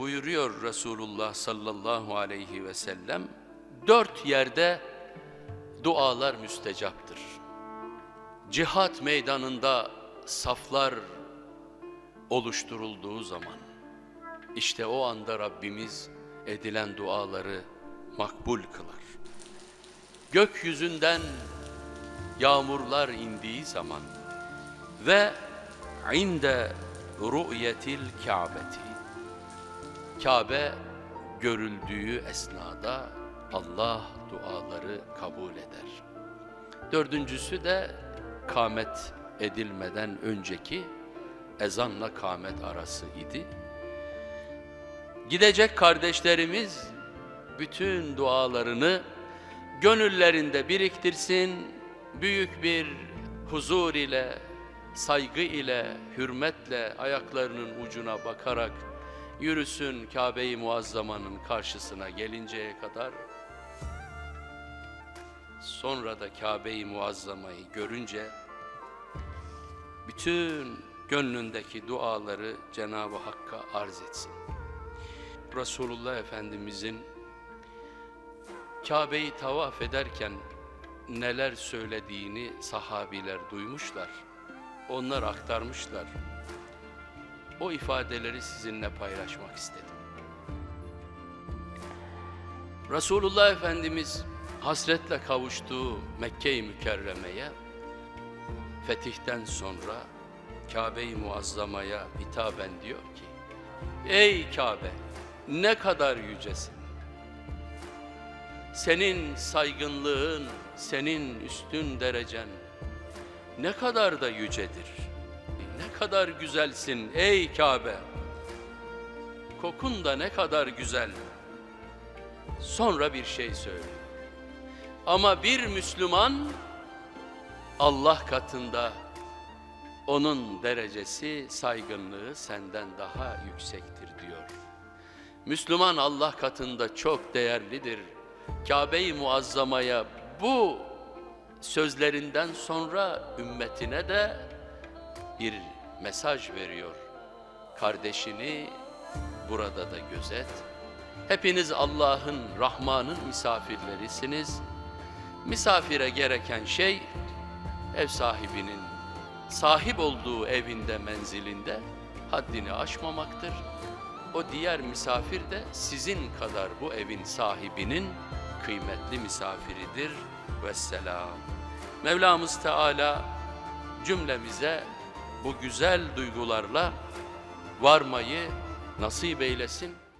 Buyuruyor Resulullah sallallahu aleyhi ve sellem, 4 yerde dualar müstecaptır. Cihat meydanında saflar oluşturulduğu zaman, işte o anda Rabbimiz edilen duaları makbul kılar. Gökyüzünden yağmurlar indiği zaman ve inde ru'yetil Kâbeti, Kabe görüldüğü esnada Allah duaları kabul eder. 4.'sü de kâmet edilmeden önceki ezanla kâmet arası idi. Gidecek kardeşlerimiz bütün dualarını gönüllerinde biriktirsin, büyük bir huzur ile, saygı ile, hürmetle ayaklarının ucuna bakarak yürüsün Kabe-i Muazzama'nın karşısına gelinceye kadar. Sonra da Kabe-i Muazzama'yı görünce bütün gönlündeki duaları Cenab-ı Hakk'a arz etsin. Resulullah Efendimizin Kabe'yi tavaf ederken neler söylediğini sahabiler duymuşlar. Onlar aktarmışlar. O ifadeleri sizinle paylaşmak istedim. Resulullah Efendimiz hasretle kavuştuğu Mekke-i Mükerreme'ye fetihten sonra Kabe-i Muazzama'ya hitaben diyor ki: ey Kabe, ne kadar yücesin! Senin saygınlığın, senin üstün derecen ne kadar da yücedir. Ne kadar güzelsin ey Kabe! Kokun da ne kadar güzel. Sonra bir şey söylüyor. Ama bir Müslüman Allah katında onun derecesi, saygınlığı senden daha yüksektir diyor. Müslüman Allah katında çok değerlidir. Kabe-i Muazzama'ya bu sözlerinden sonra ümmetine de bir mesaj veriyor. Kardeşini burada da gözet. Hepiniz Allah'ın, Rahman'ın misafirlerisiniz. Misafire gereken şey, ev sahibinin sahip olduğu evinde, menzilinde haddini aşmamaktır. O diğer misafir de sizin kadar bu evin sahibinin kıymetli misafiridir. Vesselam. Mevlamız Teala cümlemize bu güzel duygularla varmayı nasip eylesin.